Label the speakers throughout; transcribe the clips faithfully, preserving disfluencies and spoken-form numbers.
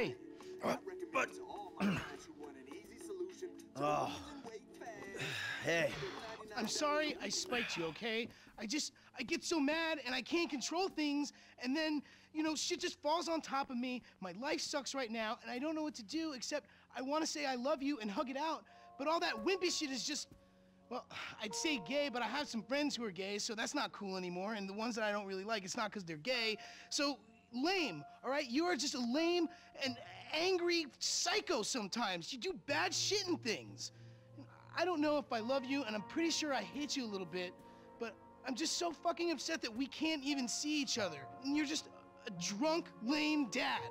Speaker 1: okay.
Speaker 2: Uh, but... oh. Hey.
Speaker 1: I'm sorry I spiked you, okay? I just, I get so mad and I can't control things, and then, you know, shit just falls on top of me. My life sucks right now, and I don't know what to do except I want to say I love you and hug it out, but all that wimpy shit is just, well, I'd say gay, but I have some friends who are gay, so that's not cool anymore, and the ones that I don't really like, it's not because they're gay, so lame, all right? You are just a lame and angry psycho sometimes. You do bad shit and things. I don't know if I love you, and I'm pretty sure I hate you a little bit, but I'm just so fucking upset that we can't even see each other. And you're just a drunk, lame dad.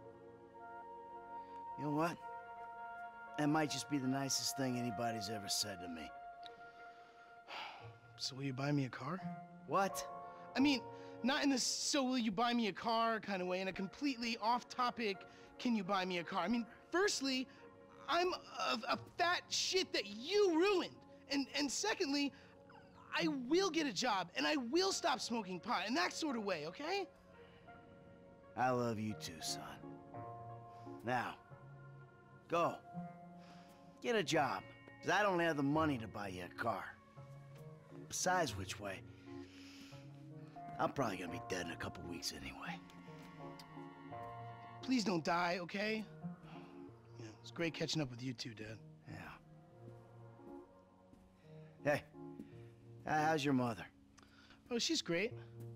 Speaker 2: You know what? That might just be the nicest thing anybody's ever said to me.
Speaker 1: So will you buy me a car?
Speaker 2: What?
Speaker 1: I mean, not in this so will you buy me a car kind of way, in a completely off-topic, can you buy me a car? I mean, firstly, I'm a, a fat shit that you ruined. And, and secondly, I will get a job, and I will stop smoking pot, in that sort of way, okay?
Speaker 2: I love you too, son. Now, go. Get a job, because I don't have the money to buy you a car. Besides which way, I'm probably gonna be dead in a couple weeks anyway.
Speaker 1: Please don't die, okay? Yeah, it's great catching up with you too, Dad.
Speaker 2: Yeah. Hey, how's your mother?
Speaker 1: Oh, she's great.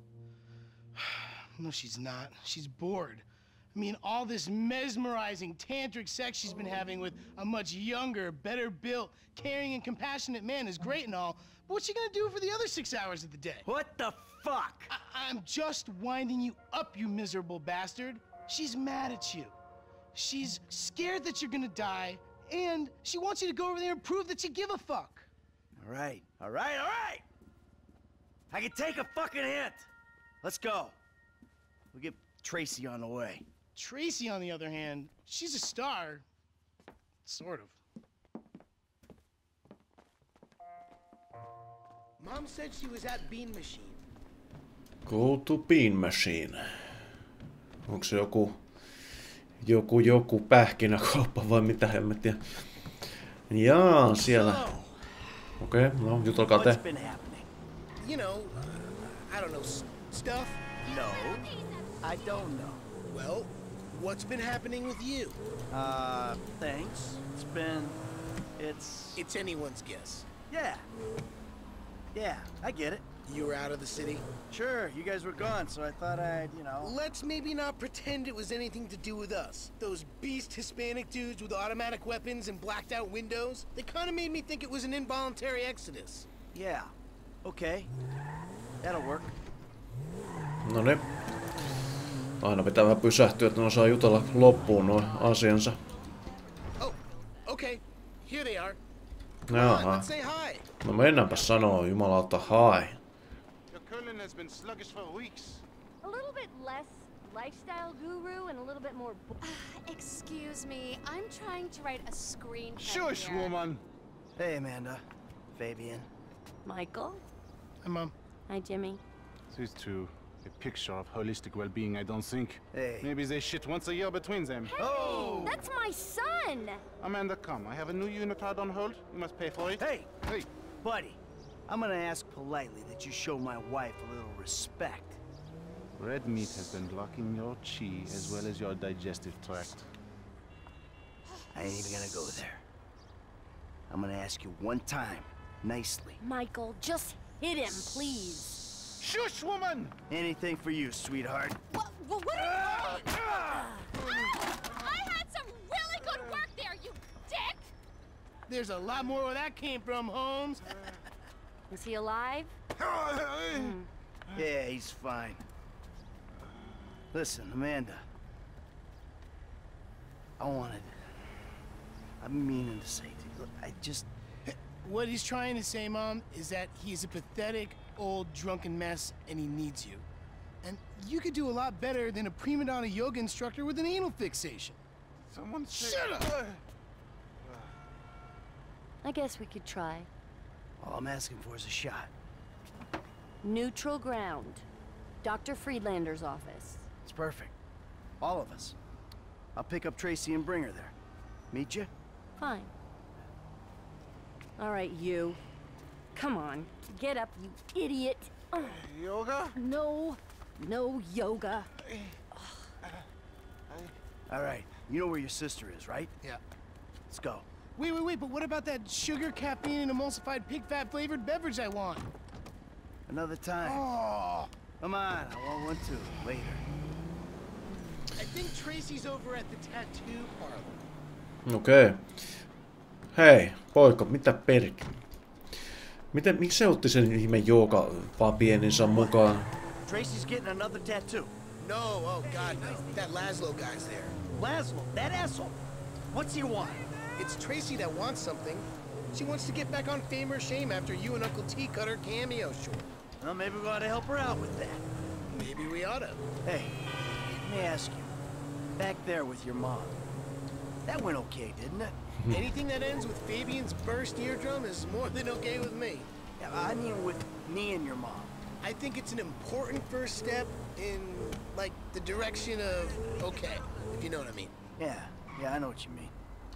Speaker 1: No, she's not. She's bored. I mean, all this mesmerizing tantric sex she's been having with a much younger, better built, caring and compassionate man is great and all, but what's she gonna do for the other six hours of the day?
Speaker 2: What the fuck?
Speaker 1: I I'm just winding you up, you miserable bastard. She's mad at you. She's scared that you're gonna die, and she wants you to go over there and prove that you give a fuck.
Speaker 2: All right, all right, all right! I can take a fucking hint! Let's go. We'll get Tracy on the way.
Speaker 1: Tracy, on the other hand, she's a star. Sort of.
Speaker 3: Mom said she was at Bean Machine.
Speaker 4: Go to Bean Machine. Onko se joku, joku, joku pähkinäkauppa vai mitä hemmettiä? Jaa, siellä. Okei, okay, no jutelkaa te.
Speaker 3: You know, uh, I don't know, stuff?
Speaker 2: No, I don't know.
Speaker 3: Well, what's been happening with you?
Speaker 2: Uh, thanks. It's been... It's...
Speaker 3: It's anyone's guess.
Speaker 2: Yeah. Yeah, I get it.
Speaker 3: You were out of the city?
Speaker 2: Sure, you guys were gone, so I thought I'd, you know...
Speaker 3: Let's maybe not pretend it was anything to do with us. Those beast Hispanic dudes with automatic weapons and blacked out windows, they kind of made me think it was an involuntary exodus.
Speaker 2: Yeah. Okay. That'll work.
Speaker 4: Noniin. Aina pitää vähän pysähtyä, että ne osaa jutella loppuun noin asiansa.
Speaker 3: Oh, okay. Here they are.
Speaker 4: Jaha.
Speaker 3: Let's say hi.
Speaker 4: No mennäänpä sanoo, jumalauta, hi.
Speaker 5: Your colon has been sluggish for weeks.
Speaker 6: A little bit less lifestyle guru and a little bit more.
Speaker 7: Excuse me, I'm trying to write a screenplay.
Speaker 5: Shush,
Speaker 7: here.
Speaker 5: woman.
Speaker 2: Hey, Amanda. Fabian.
Speaker 7: Michael.
Speaker 1: Hi, Mom.
Speaker 7: Hi, Jimmy.
Speaker 5: These two, a picture of holistic well-being, I don't think.
Speaker 2: Hey.
Speaker 5: Maybe they shit once a year between them.
Speaker 7: Hey,
Speaker 2: Oh!
Speaker 7: that's my son!
Speaker 5: Amanda, come. I have a new unitard on hold. You must pay for it.
Speaker 2: Hey!
Speaker 5: Hey!
Speaker 2: Buddy, I'm gonna ask politely that you show my wife a little respect.
Speaker 5: Red meat has been blocking your chi as well as your digestive tract.
Speaker 2: I ain't even gonna go there. I'm gonna ask you one time, nicely.
Speaker 7: Michael, just hit him, please.
Speaker 5: Shush, woman!
Speaker 2: Anything for you, sweetheart.
Speaker 7: What, what, what are you doing? I had some really good work there, you dick!
Speaker 1: There's a lot more where that came from, Holmes.
Speaker 7: Is he alive?
Speaker 2: Mm. Yeah, he's fine. Listen, Amanda. I wanted... I'm meaning to say to you, look, I just...
Speaker 1: What he's trying to say, Mom, is that he's a pathetic, old, drunken mess, and he needs you. And you could do a lot better than a prima donna yoga instructor with an anal fixation.
Speaker 5: Someone say...
Speaker 1: Shut up!
Speaker 7: I guess we could try.
Speaker 2: All I'm asking for is a shot.
Speaker 7: Neutral ground. Doctor Friedlander's office.
Speaker 2: It's perfect. All of us. I'll pick up Tracy and bring her there. Meet you?
Speaker 6: Fine. All right, you. Come on, get up, you idiot. Oh,
Speaker 5: Yoga?
Speaker 6: no, no yoga.
Speaker 2: All right. You know where your sister is, right?
Speaker 3: Yeah.
Speaker 2: Let's go.
Speaker 1: Wait, wait, wait, but what about that sugar, caffeine, and emulsified pig fat flavored beverage I want?
Speaker 2: Another time.
Speaker 1: Oh,
Speaker 2: Come on, I want one too. Later.
Speaker 3: I think Tracy's over at the tattoo parlor.
Speaker 4: Okei. Okay. Hei, poika, mitä perkele? Miten, miksi se otti sen ihme Jooga vaan pieninsä mukaan?
Speaker 2: Tracy's getting another tattoo.
Speaker 3: No, oh god, no. That Laszlo guy's there.
Speaker 2: Laszlo, that asshole. What's he want?
Speaker 3: It's Tracy that wants something. She wants to get back on Fame or Shame after you and Uncle T cut her cameo short.
Speaker 2: Well, maybe we ought to help her out with that.
Speaker 3: Maybe we oughta.
Speaker 2: Hey, let me ask you. Back there with your mom. That went okay, didn't it?
Speaker 3: Anything that ends with Fabian's burst eardrum is more than okay with me.
Speaker 2: Yeah, I mean with me and your mom.
Speaker 3: I think it's an important first step in, like, the direction of okay, if you know what I mean.
Speaker 2: Yeah, yeah, I know what you mean.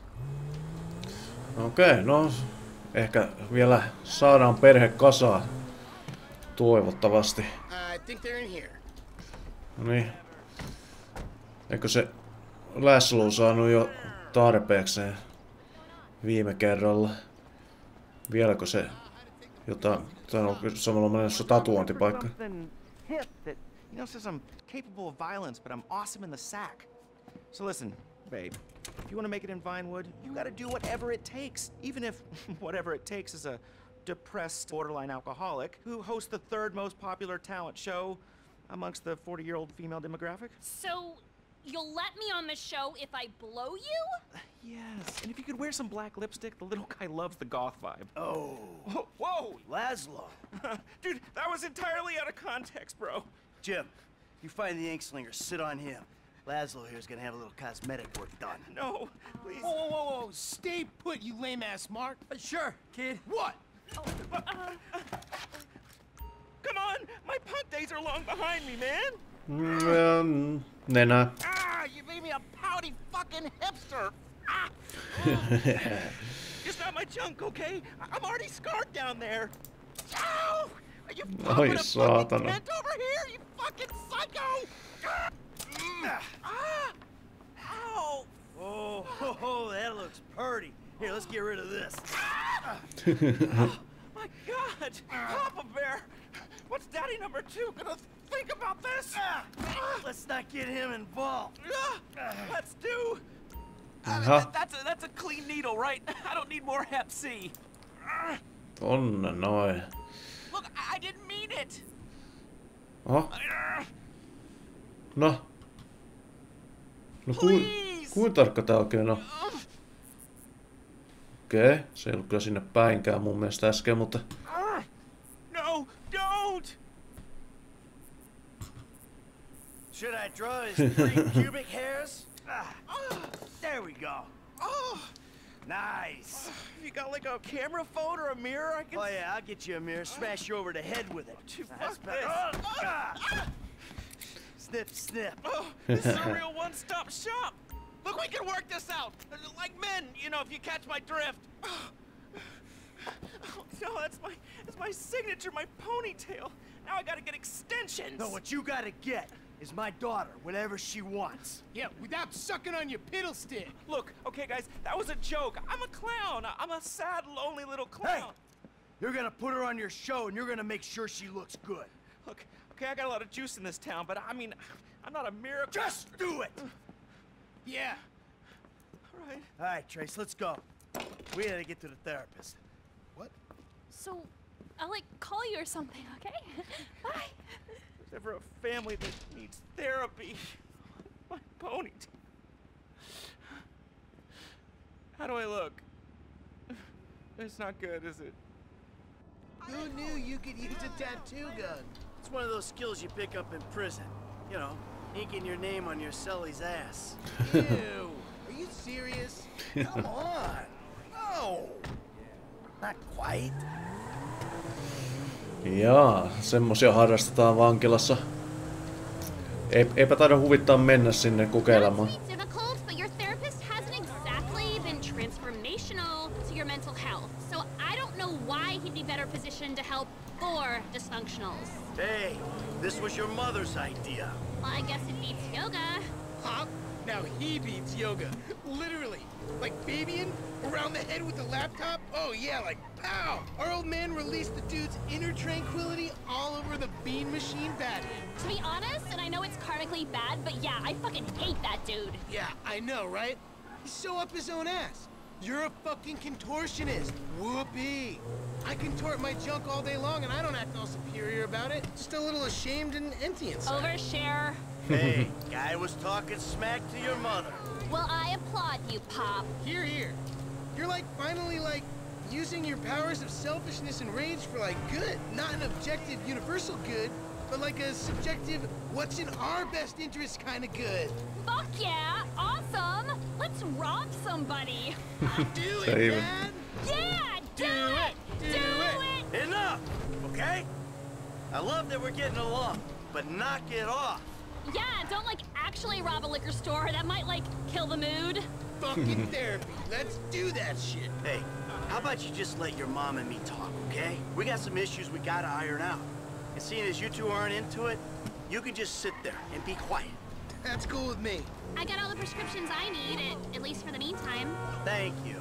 Speaker 4: Okei, okay, no ehkä vielä saadaan perhe kasaan. Toivottavasti.
Speaker 3: I think they're in here.
Speaker 4: No niin. Eikö se Laszlo saanut jo tarpeekseen viime kerralla? Vieläkö se jotain, tämä on samalla menossa tatuointipaikka.
Speaker 8: Hip that, you know, says I'm capable of violence, but I'm awesome in the sack. So listen, babe, if you want to make it in Vinewood, you gotta do whatever it takes. Even if whatever it takes is a depressed borderline alcoholic who hosts the third most popular talent show amongst the forty-year-old female demographic.
Speaker 7: So, you'll let me on the show if I blow you?
Speaker 8: Yes, and if you could wear some black lipstick, the little guy loves the goth vibe.
Speaker 2: Oh,
Speaker 8: Whoa! Whoa.
Speaker 2: Laszlo.
Speaker 8: Dude, that was entirely out of context, bro.
Speaker 2: Jim, you find the ink slinger, sit on him. Laszlo here's gonna have a little cosmetic work done.
Speaker 8: No, please.
Speaker 1: whoa, whoa, whoa, whoa. Stay put, you lame-ass Mark.
Speaker 2: Uh, sure, kid.
Speaker 1: What?
Speaker 8: Come on! My punk days are long behind me, man!
Speaker 4: Mm, nenä.
Speaker 8: Ah! You made me a pouty fucking hipster! Ah! It's not my junk, okay? I- I'm already scarred down there! Ow! Are you
Speaker 4: Oi,
Speaker 8: popping a fucking
Speaker 4: saatana.
Speaker 8: tent over here, you fucking psycho! Ah! Ah! Ow!
Speaker 2: Oh, ho, ho, that looks purty. Here, let's get rid of this.
Speaker 8: Oh, my God! Papa Bear! What's Daddy number two gonna think about this?
Speaker 2: Ah, let's not get him involved.
Speaker 8: Ah, let's do. Uh,
Speaker 4: Aha.
Speaker 8: that- that's a that's a clean needle, right? I don't need more Hep C. Ah,
Speaker 4: Tonne noin.
Speaker 8: look, I, I didn't mean it.
Speaker 4: Oho,
Speaker 8: Ah,
Speaker 4: no. No ku,
Speaker 8: Please.
Speaker 4: kuin tarkka tää oikein on? Okei, okay. Se ei ollut kyllä sinne päinkään mun mielestä äsken, mutta...
Speaker 8: ah, no, don't.
Speaker 2: Should I draw his three pubic hairs? Ah, there we go.
Speaker 8: Oh,
Speaker 2: Nice.
Speaker 8: you got like a camera phone or a mirror? I can.
Speaker 2: Oh yeah, I'll get you a mirror, smash you over the head with it.
Speaker 8: Dude,
Speaker 2: That's
Speaker 8: fuck
Speaker 2: better.
Speaker 8: this.
Speaker 2: Oh, ah. Snip, snip.
Speaker 8: Oh, this is a real one-stop shop. Look, we can work this out, like men. You know, if you catch my drift. Oh, no, that's my that's my signature, my ponytail. Now I gotta get extensions.
Speaker 2: No, what you gotta get is my daughter, whatever she wants.
Speaker 1: Yeah, without sucking on your piddle stick.
Speaker 8: Look, okay, guys, that was a joke. I'm a clown. I'm a sad, lonely little
Speaker 2: Hey,
Speaker 8: clown.
Speaker 2: you're gonna put her on your show and you're gonna make sure she looks good.
Speaker 8: Look, okay, I got a lot of juice in this town, but I mean, I'm not a miracle.
Speaker 2: Just do it!
Speaker 1: Yeah.
Speaker 8: All right.
Speaker 2: All right, Trace, let's go. We gotta get to the therapist.
Speaker 7: So, I'll like call you or something, okay? Bye.
Speaker 8: If there's ever a family that needs therapy, my ponytail. How do I look? It's not good, is it?
Speaker 3: Who knew you could use a tattoo gun?
Speaker 2: It's one of those skills you pick up in prison. You know, inking your name on your cellie's ass.
Speaker 3: Ew. Are you serious?
Speaker 2: Come on. No. Not quite.
Speaker 4: Jaa, semmosia harrastetaan vankilassa. Ei, eipä taida huvittaa mennä sinne kokeilemaan.
Speaker 7: Sweets in a cold for your dysfunctionals.
Speaker 2: Hey, this was your mother's idea.
Speaker 7: Well, I guess it beats yoga.
Speaker 3: Pop, now he beats yoga. Literally. Like babying around the head with a laptop? Oh yeah, like pow! Our old man released the dude's inner tranquility all over the bean machine battery.
Speaker 7: To be honest, and I know it's karmically bad, but yeah, I fucking hate that dude.
Speaker 3: Yeah, I know, right? He's so up his own ass. You're a fucking contortionist. Whoopee. I contort my junk all day long and I don't act all superior about it. Just a little ashamed and empty inside.
Speaker 7: Overshare.
Speaker 2: Hey, guy was talking smack to your mother.
Speaker 7: Well, I applaud you, Pop.
Speaker 3: Here, here. You're like finally like using your powers of selfishness and rage for like good. Not an objective universal good, but like a subjective what's in our best interest kind of good.
Speaker 7: Fuck yeah, awesome. Let's rob somebody.
Speaker 3: Do it,
Speaker 4: Same.
Speaker 3: Dad.
Speaker 7: Yeah, do,
Speaker 3: Do
Speaker 7: it.
Speaker 3: it,
Speaker 7: Do,
Speaker 3: do
Speaker 7: it.
Speaker 2: Enough, okay? I love that we're getting along, but knock it off.
Speaker 7: Yeah, don't like actually rob a liquor store. That might like kill the mood.
Speaker 3: Fucking therapy. Let's do that shit.
Speaker 2: Hey, how about you just let your mom and me talk, okay? We got some issues we gotta iron out. And seeing as you two aren't into it, you can just sit there and be quiet.
Speaker 3: That's cool with me.
Speaker 7: I got all the prescriptions I need, at, at least for the meantime.
Speaker 2: Thank you.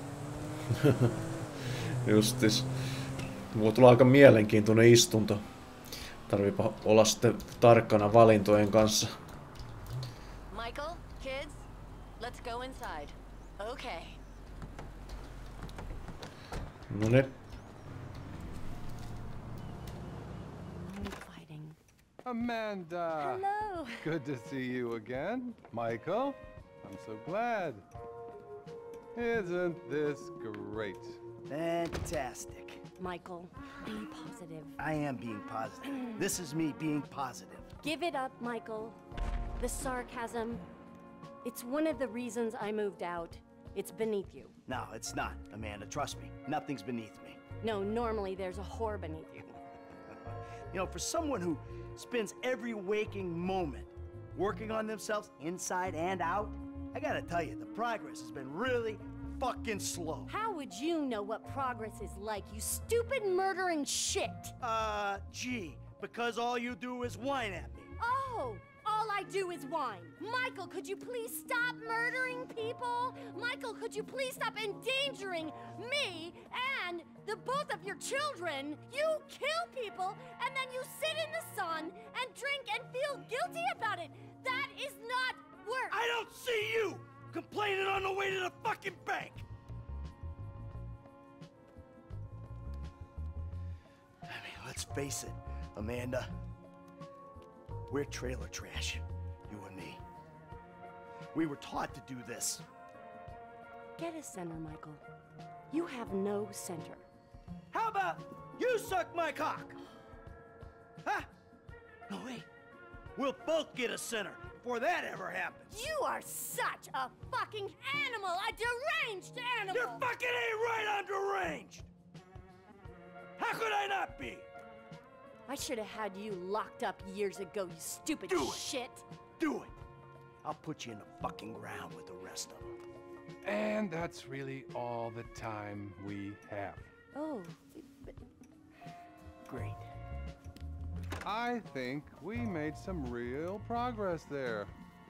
Speaker 4: Justis. Voi tulla aika mielenkiintoinen istunto. Tarviipa olla sitten tarkkana valintojen kanssa.
Speaker 6: Michael, kids, let's go inside. Okay.
Speaker 4: No ne.
Speaker 6: Fighting.
Speaker 9: Amanda!
Speaker 6: Hello.
Speaker 9: Good to see you again. Michael, I'm so glad. Isn't this great?
Speaker 2: Fantastic.
Speaker 6: Michael, be positive.
Speaker 2: I am being positive. This is me being positive.
Speaker 6: Give it up, Michael. The sarcasm, it's one of the reasons I moved out. It's beneath you.
Speaker 2: No, it's not, Amanda. Trust me. Nothing's beneath me.
Speaker 6: No, normally there's a whore beneath you.
Speaker 2: You know, for someone who spends every waking moment working on themselves inside and out, I gotta tell you, the progress has been really fucking slow.
Speaker 6: How would you know what progress is like, you stupid murdering shit?
Speaker 2: Uh, gee, because all you do is whine at me.
Speaker 6: Oh, all I do is whine. Michael, could you please stop murdering people? Michael, could you please stop endangering me and the both of your children? You kill people and then you sit in the sun and drink and feel guilty about it. That is not work.
Speaker 2: I don't see you complaining on the way to the fucking bank. I mean, let's face it, Amanda. We're trailer trash, you and me. We were taught to do this.
Speaker 6: Get a center, Michael. You have no center.
Speaker 2: How about you suck my cock? Huh? No, wait. We'll both get a center before that ever happens.
Speaker 6: You are such a fucking animal, a deranged animal.
Speaker 2: You fucking ain't right on deranged. How could I not be?
Speaker 6: I should have had you locked up years ago, you stupid
Speaker 2: Do it.
Speaker 6: shit.
Speaker 2: Do it. I'll put you in the fucking ground with the rest of them.
Speaker 9: And that's really all the time we have.
Speaker 6: Oh, but
Speaker 2: Great.
Speaker 9: I think we made some real progress there.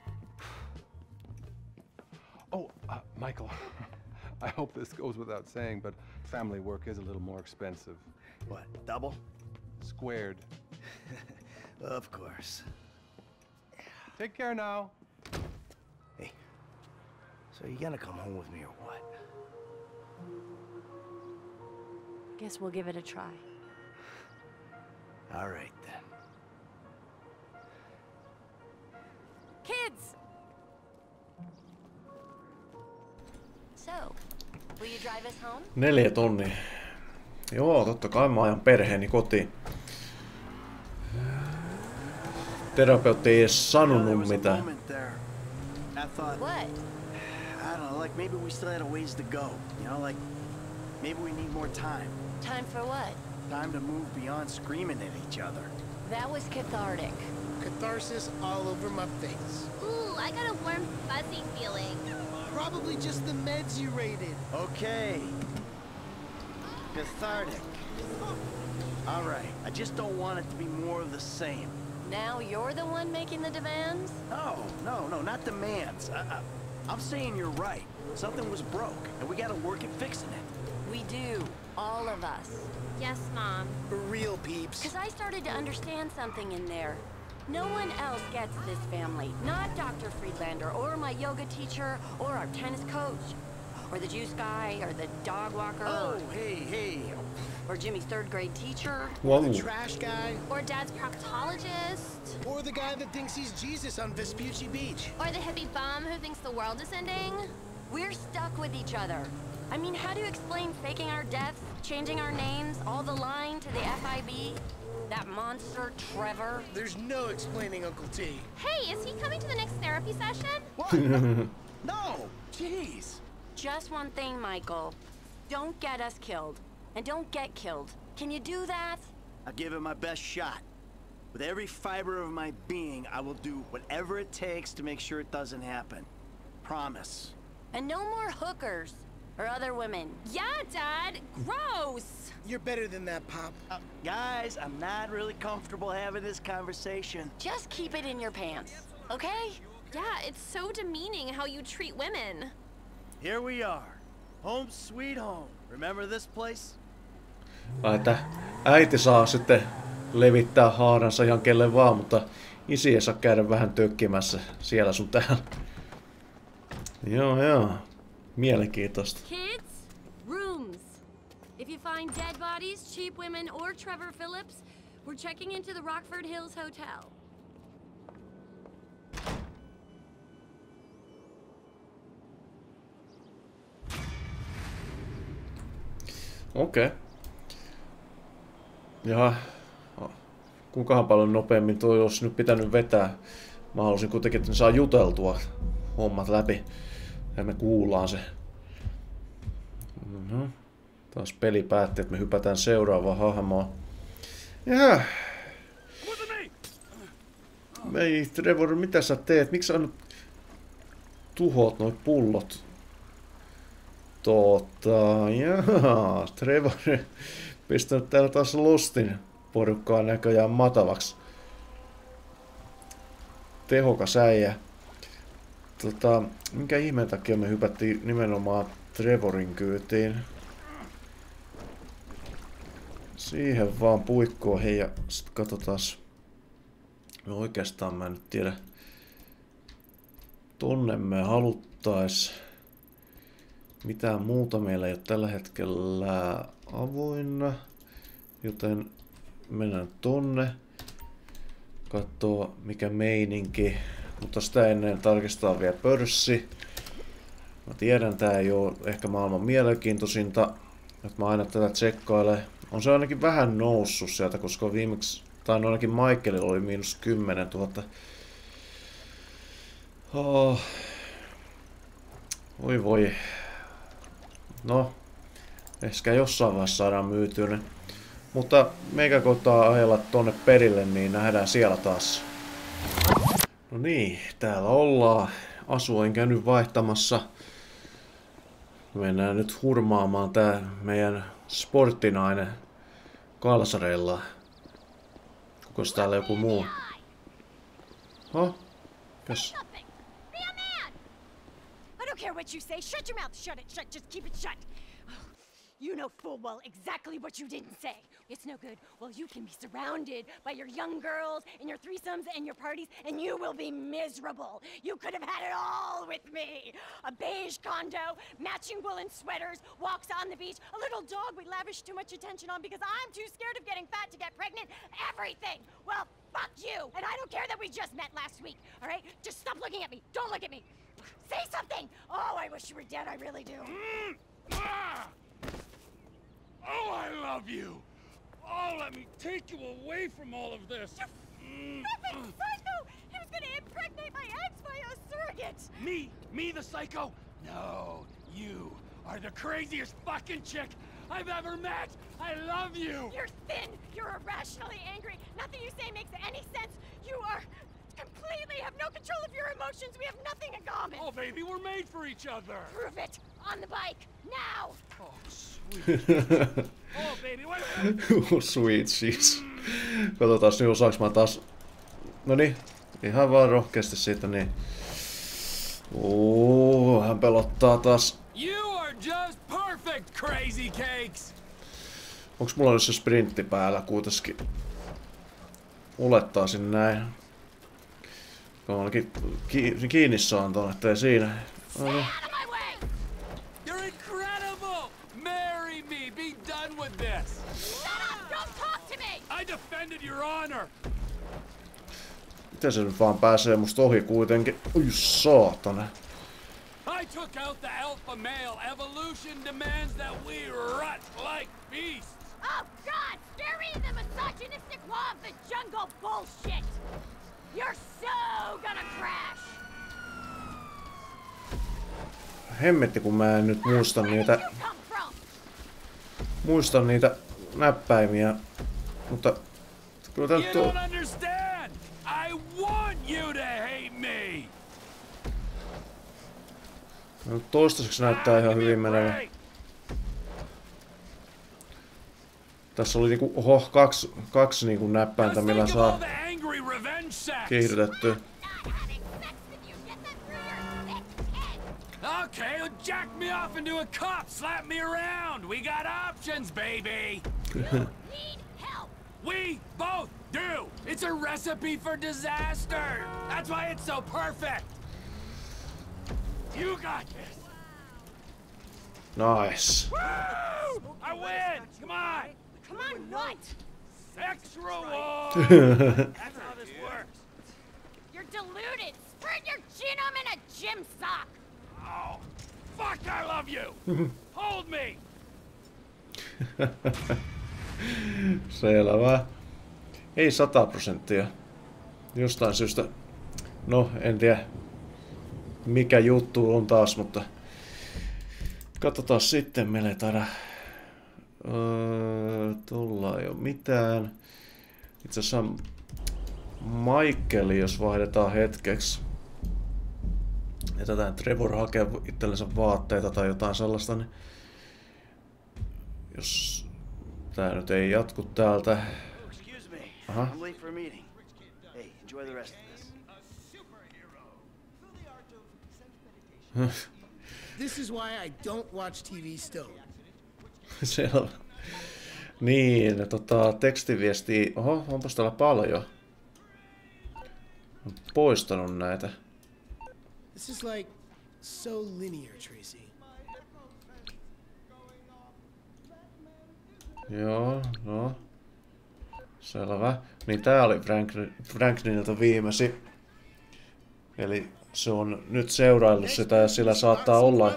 Speaker 9: Oh, uh, Michael, I hope this goes without saying, but family work is a little more expensive.
Speaker 2: What, double?
Speaker 9: Squared.
Speaker 2: Of course.
Speaker 9: Take care now.
Speaker 2: Hey, so you gonna come home with me or what?
Speaker 6: guess we'll give it a try.
Speaker 2: All right, then.
Speaker 6: Kids! So, will you drive us home?
Speaker 4: Neljä tonnia. Joo, totta kai mä ajan perheeni kotiin. Terapeutti ei edes sanonut mitään.
Speaker 6: What?
Speaker 2: I don't know, like maybe we still had a ways to go. You know, like maybe we need more time.
Speaker 6: Time for what?
Speaker 2: Time to move beyond screaming at each other.
Speaker 6: That was cathartic.
Speaker 3: Catharsis all over my face.
Speaker 7: Ooh, I got a warm, fuzzy feeling.
Speaker 3: Probably just the meds you raided.
Speaker 2: Okay. Cathartic. All right, I just don't want it to be more of the same.
Speaker 6: Now you're the one making the demands?
Speaker 2: No, no, no, not demands. I, I, I'm saying you're right. Something was broke, and we gotta work at fixing it.
Speaker 6: We do. All of us.
Speaker 7: Yes, Mom.
Speaker 3: For real, peeps.
Speaker 6: Because I started to understand something in there. No one else gets this family. Not Doctor Friedlander, or my yoga teacher, or our tennis coach, or the juice guy, or the dog walker.
Speaker 2: Oh, hey, hey.
Speaker 6: Or Jimmy's third grade teacher.
Speaker 3: Or
Speaker 4: Whoa.
Speaker 3: the trash guy.
Speaker 7: Or Dad's proctologist.
Speaker 3: Or the guy that thinks he's Jesus on Vespucci Beach.
Speaker 7: Or the hippie bum who thinks the world is ending.
Speaker 6: We're stuck with each other. I mean, how do you explain faking our deaths, changing our names, all the lying to the F I B? That monster, Trevor?
Speaker 3: There's no explaining Uncle T.
Speaker 7: Hey, is he coming to the next therapy session?
Speaker 2: What? No, jeez.
Speaker 6: Just one thing, Michael. Don't get us killed. And don't get killed. Can you do that?
Speaker 2: I'll give it my best shot. With every fiber of my being, I will do whatever it takes to make sure it doesn't happen. Promise.
Speaker 6: And no more hookers. Or other women.
Speaker 7: Yeah, Dad. Gross.
Speaker 3: You're better than that, Pop.
Speaker 2: Uh, guys, I'm not really comfortable having this conversation.
Speaker 6: Just keep it in your pants, okay?
Speaker 7: Yeah, it's so demeaning how you treat women.
Speaker 2: Here we are. Home sweet home. Remember this place?
Speaker 4: Ai, että äiti saa sitten levittää haaransa ihan kelle vaan, mutta isi ei saa käydä vähän tökkimässä siellä sun täällä. Joo, joo. Mielenkiintoista.
Speaker 6: Kids, rooms. If you find dead bodies, cheap women, or Trevor Phillips, we're checking into the Rockford Hills Hotel.
Speaker 4: Okei. Okay. Jaha. Kuinkahan paljon nopeammin toi olisi nyt pitänyt vetää. Mä halusin kuitenkin, että ne saa juteltua hommat läpi. Ja me kuullaan se. Mm-hmm. Taas peli päätti, että me hypätään seuraavaan hahmoon. Jaha. Ei, Trevor, mitä sä teet? Miksi sä nyt tuhoat noi pullot? Tota, jaa, Trevor pistänyt täällä taas Lostin porukkaa näköjään matavaksi. Tehokas äijä. Tota, minkä ihmeen takia me hypättiin nimenomaan Trevorin kyytiin? Siihen vaan puikkoon, hei, ja sit katsotaas. No oikeastaan mä en nyt tiedä. Tonne me haluttais. Mitään muuta meillä ei ole tällä hetkellä avoinna. Joten mennään tonne. Katsoo mikä meininki. Mutta sitä ennen tarkistaa vielä pörssi. Mä tiedän, tää ei oo ehkä maailman mielenkiintoisinta. Että mä aina tätä tsekkailen. On se ainakin vähän noussut sieltä, koska viimeksi, tai no ainakin Michaelilla oli miinus kymmenen tuhatta. Oh. Voi voi. No, ehkä jossain vaiheessa saadaan myytyä ne. Mutta meikä koittaa ajella tonne perille, niin nähdään siellä taas. No niin, täällä ollaan. Asu on käynyt vaihtamassa. Mennään nyt hurmaamaan tää meidän sporttinainen kalsareilla. Onko täällä joku muu? Oh? Kas?
Speaker 10: I don't care what you say. Shut your mouth. Shut it. Shut. Just keep it shut. You know full well exactly what you didn't say. It's no good. Well, you can be surrounded by your young girls and your threesomes and your parties, and you will be miserable. You could have had it all with me. A beige condo, matching woolen sweaters, walks on the beach, a little dog we lavish too much attention on because I'm too scared of getting fat to get pregnant. Everything. Well, fuck you. And I don't care that we just met last week, all right? Just stop looking at me. Don't look at me. Say something. Oh, I wish you were dead. I really do.
Speaker 11: Mm. Ah. Oh, I love you! Oh, let me take you away from all of this!
Speaker 10: You freaking psycho! He was gonna impregnate my ex by a surrogate!
Speaker 11: Me? Me the psycho? No, you are the craziest fucking chick I've ever met! I love you!
Speaker 10: You're thin! You're irrationally angry! Nothing you say makes any sense! You are... completely have no control of your emotions! We have nothing in common!
Speaker 11: Oh, baby, we're made for each other!
Speaker 10: Prove it! On the bike, now!
Speaker 11: Oh, sweet. Oh, baby, wait.
Speaker 4: Sweet cheese. Katsotaan nyt osaaks mä taas. Noniin, ihan vaan rohkeasti siitä niin. Ooo, hän pelottaa taas.
Speaker 11: You are just perfect, crazy cakes.
Speaker 4: Onks mulla nyt se sprintti päällä kuitenkin? Olettaisin näin. Kun ainakin ki kiinni saan ton, ettei siinä. Noniin.
Speaker 11: You're incredible! Marry me! Be done with this!
Speaker 10: Shut up! Don't talk to me!
Speaker 11: I defended your honor!
Speaker 4: Miten se nyt vaan pääsee musta ohi kuitenkin? Oi saatana.
Speaker 11: I took out the alpha male. Evolution demands that we rut like beasts!
Speaker 10: Oh God! Bury the misogynistic law of the jungle bullshit! You're so gonna crash!
Speaker 4: Hemmetti kun mä en nyt muista niitä. Muista niitä näppäimiä. Mutta kyllä tää nyt on.
Speaker 11: I want you to hate me.
Speaker 4: No, toistaiseksi näyttää ihan hyvin menevä. Tässä oli niinku, oho, kaksi, kaksi niinku näppäintä, millä saa kiihdytettyä.
Speaker 11: Okay, well, jack me off into a cup, slap me around. We got options, baby.
Speaker 10: Need help.
Speaker 11: We both do. It's a recipe for disaster. That's why it's so perfect. You got this.
Speaker 4: Nice.
Speaker 11: Woo! I win. Come on.
Speaker 10: Come on, what?
Speaker 11: Sex reward. That's how this works.
Speaker 10: You're deluded. Spread your genome in a gym sock.
Speaker 11: Oh, fuck! I love you. Hold me.
Speaker 4: Selvä. Ei sata prosenttia. Jostain syystä. No, en tiedä mikä juttu on taas, mutta katsotaan sitten. Meillä ei taida öö, tulla ei ole mitään. Itse asiassa Michaeli, jos vaihdetaan hetkeksi. Jätetään Trevor hakea itsellensä vaatteita tai jotain sellaista, niin jos tää nyt ei jatku täältä. Aha.
Speaker 3: This is why I don't watch T V still.
Speaker 4: Selvä. Niin, tota, tekstiviestiä. Oho, onpas täällä paljon. Olen poistanut näitä.
Speaker 3: This is like so linear, Tracy.
Speaker 4: Joo, no. Selvä. Niin tää oli Franklin, Franklinilta viimeisin. Eli se on nyt seuraillut sitä ja sillä saattaa olla...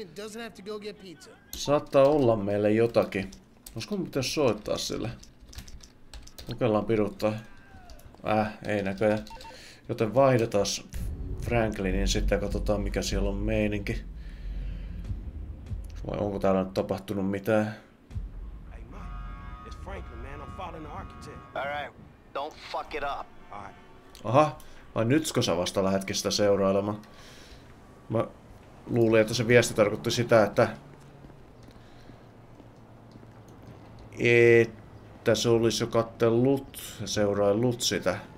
Speaker 4: Saattaa olla meille jotakin. Olisiko mun pitäisi soittaa sille? Kokeillaan piduttaa. Äh, ei näköjään. Joten vaihdetaan Franklinin sitten ja katsotaan mikä siellä on meininki. Vai onko täällä nyt tapahtunut mitään? Aha, vai nytkö sä vasta lähetkin sitä seurailemaan? Mä luulin, että se viesti tarkoitti sitä, että... Että se olisi jo kattellut ja seuraillut sitä.